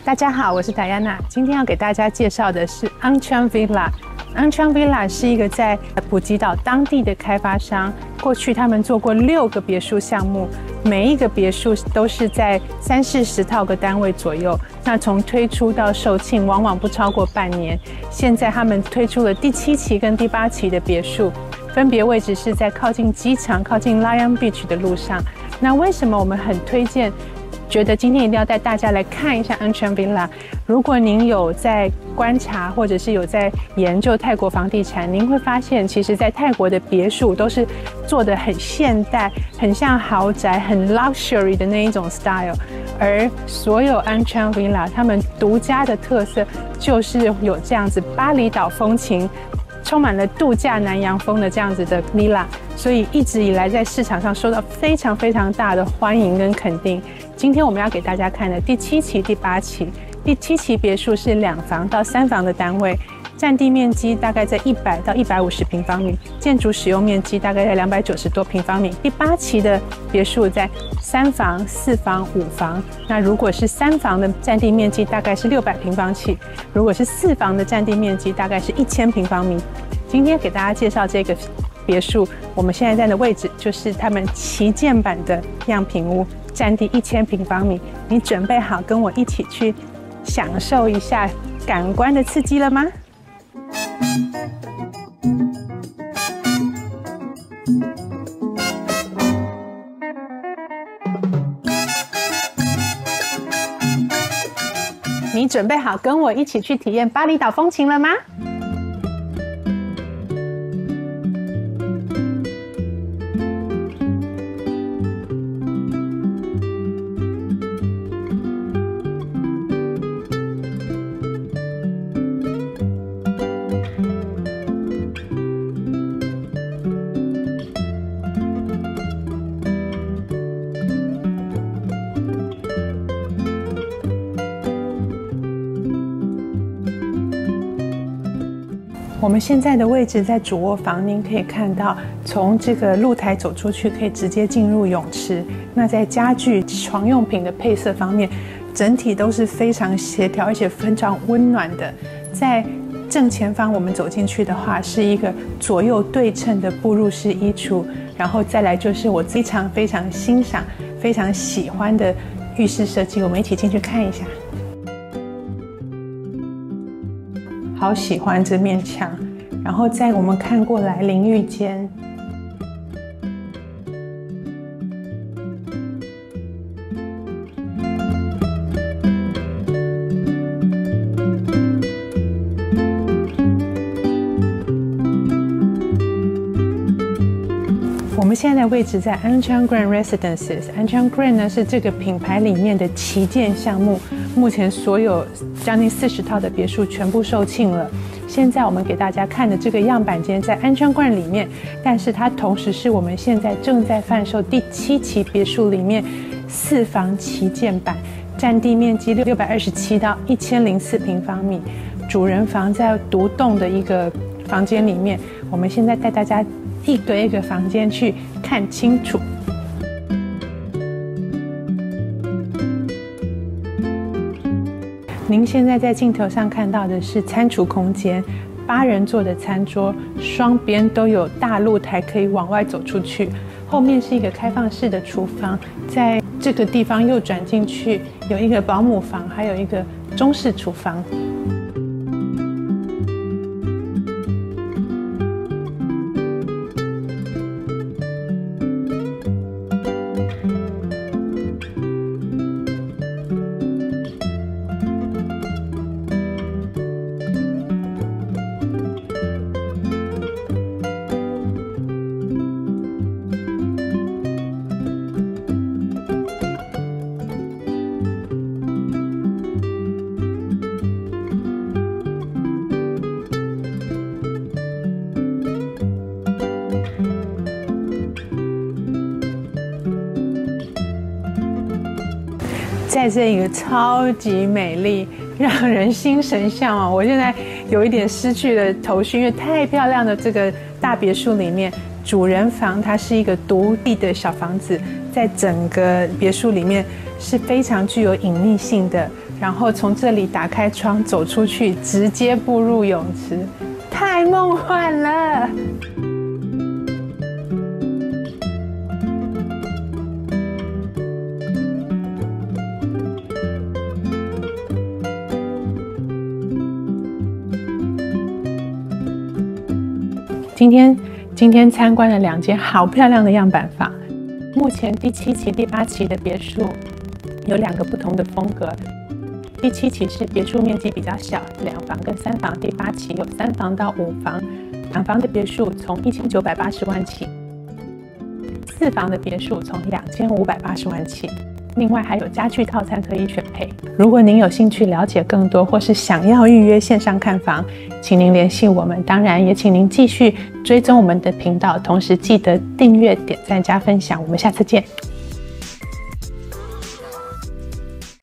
大家好，我是戴安娜。今天要给大家介绍的是 Anchan Villa。Anchan Villa 是一个在普吉岛当地的开发商，过去他们做过6个别墅项目，每一个别墅都是在30-40套个单位左右。那从推出到售罄，往往不超过半年。现在他们推出了第7期跟第8期的别墅，分别位置是在靠近机场、靠近 Lion Beach 的路上。那为什么我们很推荐？觉得今天一定要带大家来看一下 Anchan Villa。如果您有在观察或者是有在研究泰国房地产，您会发现，其实在泰国的别墅都是做得很现代，很像豪宅，很 luxury 的那一种 style。而所有 Anchan Villa 他们独家的特色就是有这样子巴厘岛风情，充满了度假南洋风的这样子的 villa， 所以一直以来在市场上受到非常非常大的欢迎跟肯定。今天我们要给大家看的第7期、第8期。第7期别墅是2房到3房的单位，占地面积大概在100到150平方米，建筑使用面积大概在290多平方米。第8期的别墅在3房、4房、5房。那如果是3房的占地面积大概是600平方起，如果是4房的占地面积大概是1000平方米。今天给大家介绍这个别墅，我们现在在的位置就是他们旗舰版的样品屋，占地1000平方米。你准备好跟我一起去享受一下感官的刺激了吗？你准备好跟我一起去体验巴厘岛风情了吗？我们现在的位置在主卧房，您可以看到，从这个露台走出去，可以直接进入泳池。那在家具、床用品的配色方面，整体都是非常协调，而且非常温暖的。在正前方，我们走进去的话，是一个左右对称的步入式衣橱，然后再来就是我非常非常欣赏、非常喜欢的浴室设计。我们一起进去看一下。好喜欢这面墙，然后在我们看过来淋浴间，我们现在的位置在 Anchan Grand Residences。Anchan Grand 呢是这个品牌里面的旗舰项目，目前所有将近40套的别墅全部售罄了。现在我们给大家看的这个样板间在 Anchan Grand 里面，但是它同时是我们现在正在贩售第7期别墅里面4房旗舰版，占地面积627到1004平方米，主人房在独栋的一个房间里面。我们现在带大家一个一个房间去看清楚。您现在在镜头上看到的是餐厨空间，8人座的餐桌，双边都有大露台可以往外走出去。后面是一个开放式的厨房，在这个地方右转进去有一个保姆房，还有一个中式厨房。在这个超级美丽、让人心神向往，我现在有一点失去了头绪，因为太漂亮的这个大别墅里面，主人房它是一个独立的小房子，在整个别墅里面是非常具有隐秘性的。 然后从这里打开窗走出去，直接步入泳池，太梦幻了。今天参观了2间好漂亮的样板房。目前第7期、第8期的别墅有2个不同的风格。第7期是别墅面积比较小，2房跟3房；第8期有3房到5房，2房的别墅从1980万起，4房的别墅从2580万起。另外还有家具套餐可以选配。如果您有兴趣了解更多，或是想要预约线上看房，请您联系我们。当然，也请您继续追踪我们的频道，同时记得订阅、点赞、加分享。我们下次见。